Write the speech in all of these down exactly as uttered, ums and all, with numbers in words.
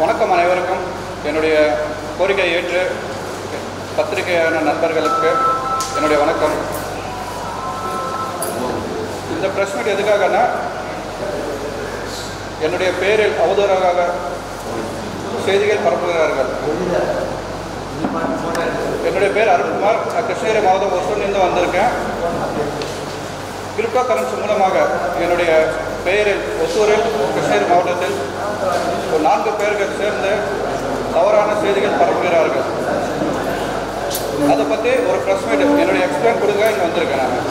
வணக்கம் அனைவருக்கும். என்னுடைய கோரிக்கையை ஏற்று பத்திரிகையான நண்பர்களுக்கு என்னுடைய வணக்கம். இந்த பிரஸ் மீட் எதுக்காகனா, என்னுடைய பேரில் அவதூறாக செய்திகள் பரப்புகிறார்கள். என்னுடைய பேர் அருண்குமார். நான் கிருஷ்ணகிரி மாவட்டம் ஒசூரிலிருந்து வந்திருக்கேன். கிரிப்டோ கரன்சி மூலமாக என்னுடைய பெயரில் ஒசூரில் கிருஷ்ணகிரி மாவட்டத்தில் ஒரு நான்கு பேர்கள் சேர்ந்து தவறான செய்திகள் பரப்புகிறார்கள். அதை பற்றி ஒரு ப்ரெஸ் மீட் என்னுடைய எக்ஸ்பிளைன் கொடுக்க இங்கே வந்திருக்கேன். நான்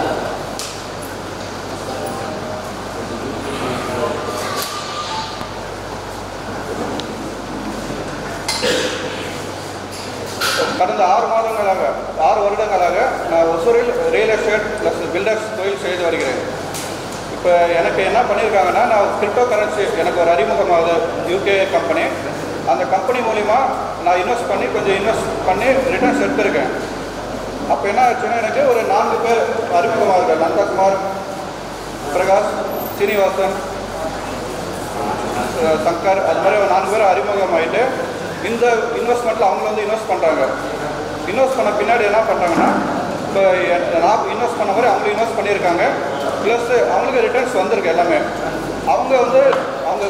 கடந்த ஆறு மாதங்களாக ஆறு வருடங்களாக நான் ஒசூரில் ரியல் எஸ்டேட் ப்ளஸ் பில்டர்ஸ் தொழில் செய்து வருகிறேன். இப்போ எனக்கு என்ன பண்ணியிருக்காங்கன்னா, நான் கிரிப்டோ கரன்சி எனக்கு ஒரு அறிமுகமாகுது யூகே கம்பெனி. அந்த கம்பெனி மூலிமா நான் இன்வெஸ்ட் பண்ணி கொஞ்சம் இன்வெஸ்ட் பண்ணி ரிட்டர்ன்ஸ் எடுத்திருக்கேன். அப்போ என்ன ஆச்சுன்னா, எனக்கு ஒரு நான்கு பேர் அறிமுகமாகுது. நந்தகுமார், பிரகாஷ், சீனிவாசன், சங்கர், அது மாதிரி ஒரு நான்கு பேர் அறிமுகமாகிட்டு இந்த இன்வெஸ்ட்மெண்ட்டில் அவங்க வந்து இன்வெஸ்ட் பண்ணுறாங்க. இன்வெஸ்ட் பண்ண பின்னாடி என்ன பண்ணுறாங்கன்னா, இப்போ நான் இன்வெஸ்ட் பண்ண மாதிரி அவங்க இன்வெஸ்ட் பண்ணியிருக்காங்க. ப்ளஸ் அவங்களுக்கு ரிட்டர்ன்ஸ் வந்திருக்கு எல்லாமே. அவங்க வந்து அவங்க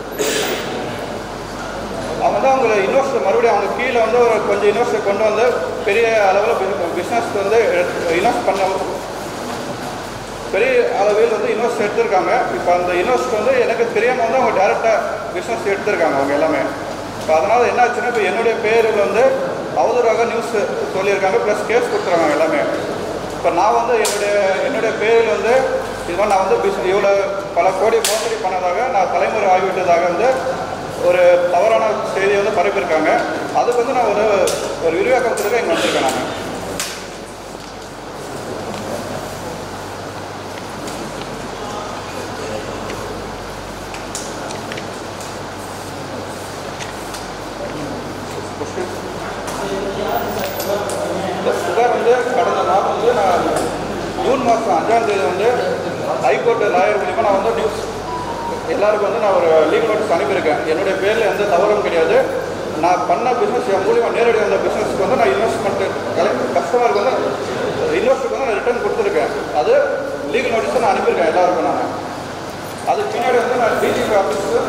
அவங்க வந்து அவங்க இன்வெஸ்ட் மறுபடியும் அவங்க கீழே வந்து ஒரு கொஞ்சம் இன்வெஸ்ட் கொண்டு வந்து பெரிய அளவில் பிஸ்னஸ்க்கு வந்து இன்வெஸ்ட் பண்ண பெரிய அளவில் வந்து இன்வெஸ்ட் எடுத்திருக்காங்க. இப்போ அந்த இன்வெஸ்ட் வந்து எனக்கு தெரியாமல் வந்து அவங்க டேரெக்டாக பிஸ்னஸ் எடுத்திருக்காங்க அவங்க எல்லாமே. இப்போ அதனால் என்ன ஆச்சுன்னா, இப்போ என்னுடைய பேரில் வந்து அவதூறாக நியூஸ் சொல்லியிருக்காங்க, ப்ளஸ் கேஸ் கொடுத்துருக்காங்க எல்லாமே. இப்போ நான் வந்து என்னுடைய என்னுடைய பேரில் வந்து இது மாதிரி நான் வந்து பிஸ் இவ்வளோ பல கோடி மோசடி பண்ணதாக நான் தலைமுறை ஆகிவிட்டதாக வந்து ஒரு தவறான செய்தியை வந்து பரப்பியிருக்காங்க. அதுக்கு வந்து நான் ஒரு ஒரு விரிவாக்கம் கொடுக்க இங்கே வந்திருக்கேன். நான் இந்த புகார் வந்து கடந்த மாதம் வந்து நான் ஜூன் மாதம் அஞ்சாம் தேதி வந்து ஹைகோர்ட்டு லாயர் மூலிமா நான் வந்து நியூஸ் எல்லாருக்கும் வந்து நான் ஒரு லீகல் நோட்டீஸ் அனுப்பியிருக்கேன். என்னுடைய பேரில் எந்த தவறும் கிடையாது. நான் பண்ண பிஸ்னஸ் என் மூலிமா நேரடி வந்த பிஸ்னஸ்க்கு வந்து நான் இன்வெஸ்ட்மெண்ட்டு கஸ்டமருக்கு வந்து இன்வெஸ்ட்டுக்கு வந்து நான் ரிட்டர்ன் கொடுத்துருக்கேன். அது லீகல் நோட்டீஸை நான் அனுப்பியிருக்கேன் எல்லாருக்கும். நான் அதுக்கு பின்னாடி வந்து நான் டிஜிபி ஆஃபீஸு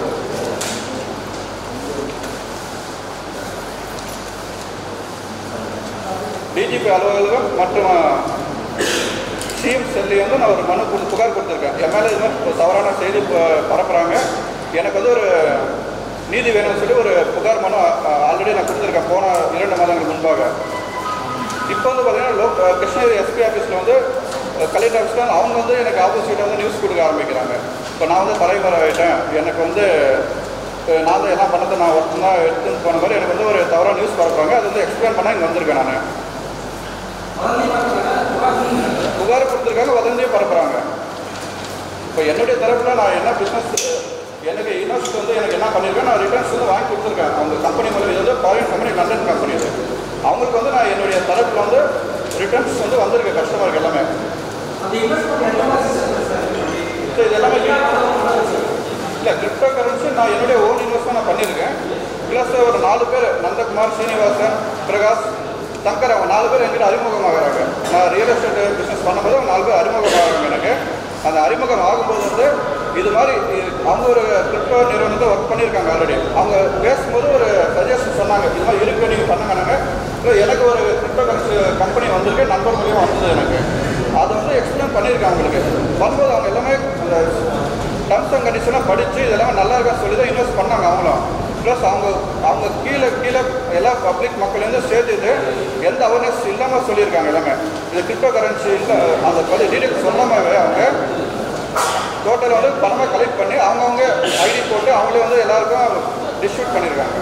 டிஜிபி அலுவலகம் மற்றும் சிஎம் செல்லி வந்து நான் ஒரு மனு கொடுத்து புகார் கொடுத்துருக்கேன். என் மேலே இது மாதிரி தவறான செய்தி பரப்புகிறாங்க, எனக்கு வந்து ஒரு நீதி வேணும்னு சொல்லி ஒரு புகார் மனு ஆல்ரெடி நான் கொடுத்துருக்கேன் போன இரண்டு மாதங்களுக்கு முன்பாக. இப்போ வந்து பார்த்தீங்கன்னா லோ கிருஷ்ணகிரி எஸ்பி ஆஃபீஸில் வந்து கலெக்டர் ஆஃபீஸில் அவங்க வந்து எனக்கு ஆப்போசிட்டாக வந்து நியூஸ் கொடுக்க ஆரம்பிக்கிறாங்க. இப்போ நான் வந்து தலைவர் ஆகிட்டேன், எனக்கு வந்து நான் வந்து எல்லாம் பண்ணதை நான் ஒர்க் தான் எடுத்துன்னு போன மாதிரி எனக்கு வந்து ஒரு தவறான நியூஸ் பரப்புறாங்க. அது வந்து எக்ஸ்பிளைன் பண்ணால் இங்கே வந்திருக்கேன். நான் புகார் கொடுத்துருக்காங்க, வதந்தியும் பரப்புகிறாங்க. இப்போ என்னுடைய தரப்பில் நான் என்ன பிஸ்னஸ் எனக்கு இன்வெஸ்ட் வந்து எனக்கு என்ன பண்ணியிருக்கேன், நான் ரிட்டர்ன்ஸ் வந்து வாங்கி கொடுத்துருக்கேன். அவங்க கம்பெனி மூலம் இது வந்து ஃபாரின் கம்பெனி, லண்டன் கம்பெனி. இது அவங்களுக்கு வந்து நான் என்னுடைய தரப்பில் வந்து ரிட்டர்ன்ஸ் வந்து வந்திருக்கு கஸ்டமருக்கு எல்லாமே. ஸோ இது எல்லாமே இல்லை கிரிப்டோ கரன்சி நான் என்னுடைய ஓன் இன்வெஸ்ட்மெண்ட் நான் பண்ணியிருக்கேன். ப்ளஸ் ஒரு நாலு பேர் நந்தகுமார், சீனிவாசன், பிரகாஷ், சங்கர், அவங்க நாலு பேர் என்கிட்ட அறிமுகமாகறாங்க. நான் ரியல் எஸ்டேட் பிஸ்னஸ் பண்ணும்போது அவங்க நாலு பேர் அறிமுகமாகறாங்க எனக்கு. அந்த அறிமுகம் ஆகும்போது வந்து இது மாதிரி அவங்க ஒரு கிரிப்டோ நிறுவனத்தை ஒர்க் பண்ணியிருக்காங்க ஆல்ரெடி. அவங்க பேசும்போது ஒரு சஜஷன் சொன்னாங்க, இது மாதிரி இருக்குது நீங்கள் பண்ணுங்க. இல்லை எனக்கு ஒரு கிரிப்டோ கரன்சி கம்பெனி வந்திருக்கு, நண்பர் மூலியமாக வந்தது எனக்கு. அதை வந்து எக்ஸ்பிளைன் பண்ணியிருக்காங்க அவங்களுக்கு. வரும்போது அவங்க எல்லாமே அந்த டர்ம்ஸ் அண்ட் கண்டிஷனாக படித்து இதெல்லாமே நல்லா இருக்கான்னு சொல்லி தான் இன்வெஸ்ட் பண்ணாங்க அவங்களும். ப்ளஸ் அவங்க அவங்க கீழே கீழே எல்லா பப்ளிக் மக்கள்லேருந்து சேர்த்துட்டு எந்த அவேர்னஸ் இல்லாமல் சொல்லியிருக்காங்க எல்லாமே. இது கிரிப்டோ கரன்சி இல்லை அந்த படி டீட்டெயில்ஸ் சொல்லாமவே அவங்க டோட்டலாக வந்து பணமாக கலெக்ட் பண்ணி அவங்கவுங்க ஐடி போட்டு அவங்களே வந்து எல்லாருக்கும் டிஸ்ட்ரிபியூட் பண்ணியிருக்காங்க.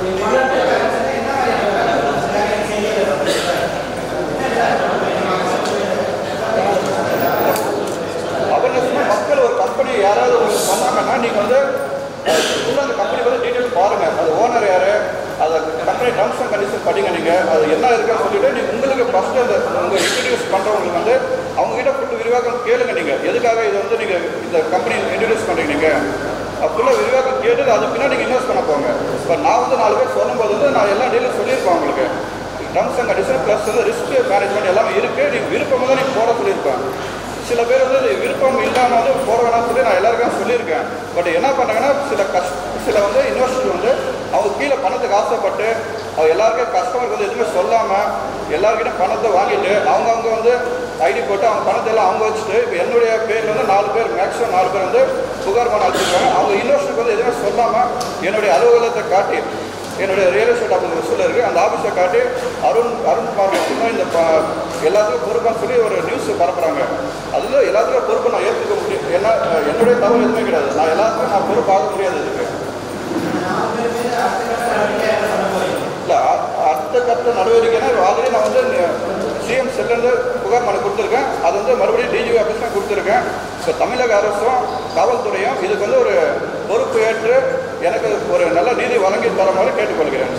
அவேர்னஸ்னால் மக்கள் ஒரு கம்பெனி யாராவது உங்களுக்கு சொன்னாங்கன்னா நீங்கள் வந்து ஃபுல்லாக அந்த கம்பெனி வந்து டீட்டெயில் பாருங்கள். அது ஓனர் யார், அதை கம்பெனி டர்ம்ஸ் அண்ட் கண்டிஷன் படிங்க. நீங்கள் அது என்ன இருக்குன்னு சொல்லிவிட்டு நீங்கள் உங்களுக்கு ஃபஸ்ட்டு அந்த உங்கள் இன்ட்ரடியூஸ் பண்ணுறவங்களுக்கு வந்து அவங்ககிட்ட ஃபுட்டு விரிவாக்கம் கேளுங்க. நீங்கள் எதுக்காக இதை வந்து நீங்கள் இந்த கம்பெனி இன்ட்ரடியூஸ் பண்ணுறீங்க, நீங்கள் ஃபுல்லாக விரிவாக்கம் கேட்டு அது பின்னாடி நீங்கள் இன்வெஸ்ட் பண்ண போங்க. இப்போ நான் வந்து பார்த்து நாலு பேர் சொல்லும்போது வந்து நான் எல்லா டீலும் சொல்லியிருப்பேன் உங்களுக்கு. டர்ம்ஸ் அண்ட் கண்டிஷன் ப்ளஸ் வந்து ரிஸ்க் மேனேஜ்மெண்ட் எல்லாமே இருக்குது. நீங்கள் விருப்பமாக தான் நீங்கள் போட சொல்லியிருப்பேன். சில பேர் வந்து விருப்பம் இல்லாமல் வந்து போட வேணாம்னு சொல்லி நான் எல்லாருக்கும் சொல்லியிருக்கேன். பட் என்ன பண்ணாங்கன்னா சில கஷ் சில வந்து இன்வெஸ்டர் வந்து அவங்க கீழே பணத்துக்கு ஆசைப்பட்டு அவங்க எல்லாருக்கும் கஸ்டமருக்கு வந்து எதுவுமே சொல்லாமல் எல்லாருக்கிட்ட பணத்தை வாங்கிட்டு அவங்கவுங்க வந்து ஐடி போட்டு அவங்க பணத்தை எல்லாம் அவங்க வச்சுட்டு இப்போ என்னுடைய பேரில் வந்து நாலு பேர் மேக்ஸிமம் நாலு பேர் வந்து புகார் மனு அழைச்சிருக்காங்க. அவங்க இன்வெஸ்டருக்கு வந்து எதுவுமே சொல்லாமல் என்னுடைய அலுவலகத்தை காட்டி என்னுடைய ரியல் எஸ்டேட் ஆஃபீஸ் வசூலில் இருக்குது அந்த ஆஃபீஸை காட்டி அருண் அருண்குமார் மட்டும்தான் இந்த எல்லாத்துக்கும் பொறுப்பான்னு சொல்லி ஒரு நியூஸ் பரப்புகிறாங்க. அதில் எல்லாத்துக்கும் பொறுப்பை நான் ஏற்றுக்க முடியும். ஏன்னா என்னுடைய தவறு எதுவுமே கிடையாது. நான் எல்லாத்துக்கும் நான் பொறுப்பு ஆக முடியாது. இதுக்கு இல்லை அடுத்த கட்ட நடவடிக்கைன்னா ஆல்ரெடி நான் வந்து சிஎம் செல்லேருந்து புகார் மனு கொடுத்துருக்கேன். அது வந்து மறுபடியும் டிஜிபி ஆஃபீஸ்லாம் கொடுத்துருக்கேன். இப்போ தமிழக அரசும் காவல்துறையும் இதுக்கு வந்து ஒரு பொறுப்பு ஏற்று எனக்கு ஒரு நல்ல நீதி வழங்கி தர மாதிரி கேட்டுக்கொள்கிறேன்.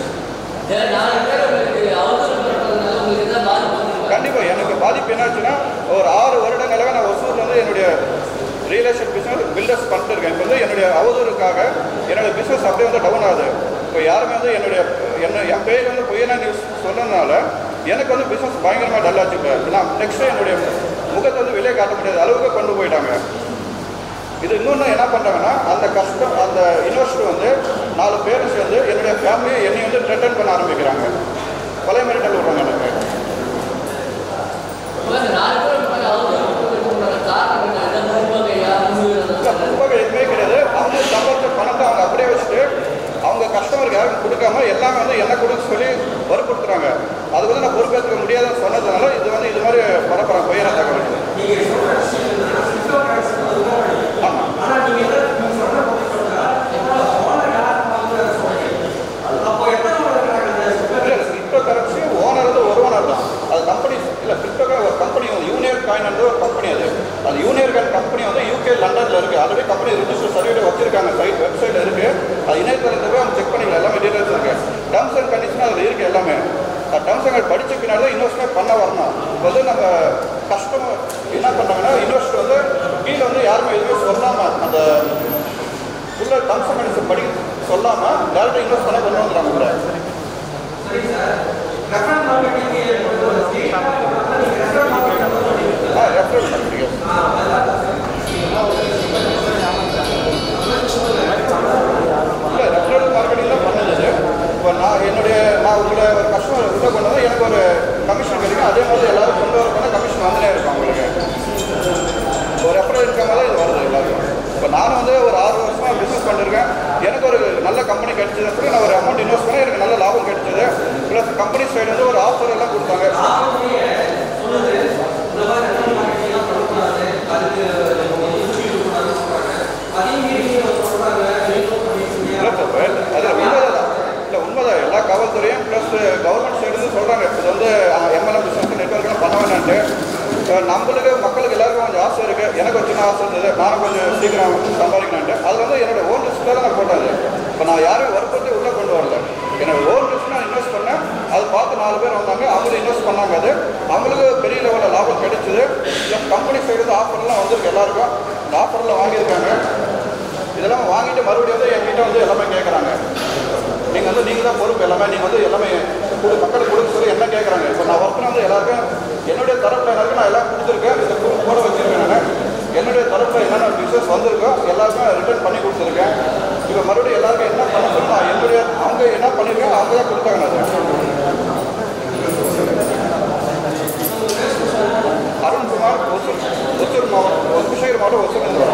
கண்டிப்பாக எனக்கு பாதிப்பு என்னாச்சுன்னா ஒரு ஆறு வருடங்களாக நான் ஒசூரில் வந்து என்னுடைய ரியல் எஸ்டேட் பிஸ்னஸ் பில்டர்ஸ் பண்ணிட்டு இருக்கேன். இப்போ வந்து என்னுடைய அவதூறுக்காக என்னுடைய பிஸ்னஸ் அப்படியே வந்து டவுன் ஆகுது. இப்போ யாருமே வந்து என்னுடைய என்ன என் பேர் வந்து பொய்யான நியூஸ் சொன்னதுனால எனக்கு வந்து பிஸ்னஸ் பயங்கரமாக டல்லாச்சு. இப்போ நான் நெக்ஸ்ட்டு என்னுடைய முகத்தை வந்து வெளியே காட்ட முடியாத அளவுக்கு கொண்டு போயிட்டாங்க. இது இன்னொன்று என்ன பண்ணுறாங்கன்னா அந்த கஷ்டம் அந்த இன்வெஸ்டர் வந்து நாலு பேரும் சேர்ந்து என்னுடைய ஃபேமிலியை என்னை வந்து த்ரெட்டன் பண்ண ஆரம்பிக்கிறாங்க. கொலை மிரட்டல் விடுறாங்க எனக்கு. முன்பாக எதுவுமே கிடையாது. அவங்க சம்பாதிச்ச பணத்தை அவங்க அப்படியே வச்சுட்டு அவங்க கஸ்டமருக்கு யாருக்கும் கொடுக்காம எல்லாமே வந்து என்ன கொடுக்க சொல்லி வற்புறுத்துறாங்க. அது வந்து நான் பொறுப்பேற்க முடியாதுன்னு சொன்னதுனால இது வந்து இது மாதிரி பரப்புறாங்க பொய்யான தகவல். ஆமாம் கிரிப்டோ கரன்சி ஓனர் வந்து ஒரு ஓனர் தான். அது கம்பெனி இல்லை கிரிப்டோ ஒரு கம்பெனி வந்து யூனியர் காயின் வந்து ஒரு கம்பெனி. அது அது யூனியர் காயின் கம்பெனி வந்து யூகே லண்டனில் இருக்குது. ஆல்ரெடி கம்பெனி ரிஜிஸ்டர் சர்டிஃபிகேட் வச்சிருக்காங்க. சைட் வெப்சைட் இருக்குது. அது இணையதளத்தை அவங்க செக் பண்ணிக்கலாம். எல்லாமே டீட்டெயில்ஸ் இருக்குது. டர்ம்ஸ் அண்ட் கண்டிஷன் அதில் இருக்குது எல்லாமே. டர்ம்ஸ் அண்ட் படித்த பின்னாடி தான் இன்வெஸ்ட்மெண்ட் பண்ண வரணும். இப்போ வந்து நம்ம கஸ்டமர் என்ன பண்ணுறாங்கன்னா இன்வெஸ்டர் வந்து கீழே வந்து யாருமே எதுவுமே சொல்லாமல் அந்த உள்ள டர்ம்ஸ் அண்ட் கண்டிஷன் படி சொல்லாமல் டேரக்டாக இன்வெஸ்ட் பண்ண கொண்டு வந்துடுறாங்க. கூட ஆ ரெஃபரல் பண்ணுறீங்க. இல்லை ரெஃபரல் மார்க்கெட்டிங் தான் பண்ணது. இப்போ நான் என்னுடைய நான் உங்களை ஒரு கஸ்டமர் உள்ள கொண்டு வந்து எனக்கு ஒரு கமிஷன் கிடைக்கும். அதே மாதிரி எல்லாரும் கொண்டு வர போனால் கமிஷன் வந்துனே இருக்கும். உங்களுக்கு ஒரு ரெஃபரல் இருக்காங்க தான் இது வருது எல்லாருக்கும். இப்போ நானும் வந்து ஒரு ஆறு வருஷமாக பிஸ்னஸ் பண்ணிருக்கேன். எனக்கு ஒரு நல்ல கம்பெனி கிடைச்சதுன்னு சொல்லி நான் ஒரு அமௌண்ட் இன்வெஸ்ட் பண்ணி எனக்கு நல்ல லாபம் கிடைச்சது. ப்ளஸ் கம்பெனி சைடு வந்து ஒரு ஆஃபர் எல்லாம் கொடுத்தாங்க. அதில் உண்மைதான் இல்லை உண்மைதான் எல்லா காவல்துறையும் ப்ளஸ் கவர்மெண்ட் சைடுன்னு சொல்கிறாங்க. இது வந்து எம்எல்எம் பிஸ்னஸ் நெட்வொர்க்கெல்லாம் பண்ண வேணான்ட்டு. நம்மளுக்கு மக்களுக்கு எல்லாருக்கும் கொஞ்சம் ஆசை இருக்குது. எனக்கு ஒரு சின்ன ஆசை இருந்தது. நானும் கொஞ்சம் சீக்கிரம் சம்பாதிக்கலான்ட்டு. அது வந்து என்னோடய ஓன் ரிஸ்க்கில் தான் நான் போட்டது. இப்போ நான் யாரையும் வற்புறுத்தி உள்ளே கொண்டு வரல. என்னோடய ஓன் ரிஸ்க் நான் இன்வெஸ்ட் பண்ணேன். அது பார்த்து நாலு பேர் வந்தாங்க. அவங்களும் இன்வெஸ்ட் பண்ணாங்க. அது அவங்களுக்கு பெரிய லெவலில் லாபம் கிடைச்சிது. ப்ளஸ் கம்பெனி சைடு ஆஃபர்லாம் வந்திருக்கு. எல்லாருக்கும் இந்த ஆஃபர்லாம் வாங்கியிருக்காங்க. இதெல்லாம் வாங்கிட்டு மறுபடியும் வந்து என்கிட்ட வந்து எல்லாமே கேட்குறாங்க. நீங்கள் வந்து நீங்கள் தான் பொறுப்பு எல்லாமே. நீங்கள் வந்து எல்லாமே கொடு மக்களுக்கு கொடுக்க சொல்லி என்ன கேட்குறாங்க. இப்போ நான் ஒர்க்கு வந்து எல்லாருக்கும் என்னுடைய தரப்பில் எல்லாருக்கும் நான் எல்லாம் கொடுத்துருக்கேன். இந்த ப்ரூஃப் கூட வச்சுருக்கேன். நான் என்னுடைய தரப்பில் என்னென்ன பிஸ்னஸ் வந்திருக்கோ எல்லாருக்கும் ரிட்டர்ன் பண்ணி கொடுத்துருக்கேன். இப்போ மறுபடியும் எல்லாருக்கும் என்ன பண்ண சொல்லி நான் என்னுடைய அவங்க என்ன பண்ணியிருக்கேன் அவங்க தான் கொடுத்தாங்க. அது அருண்குமார் ஒசூர் ஒசூர் மாவட்டம் கிருஷ்ணகிரி மாவட்டம் ஒசூர்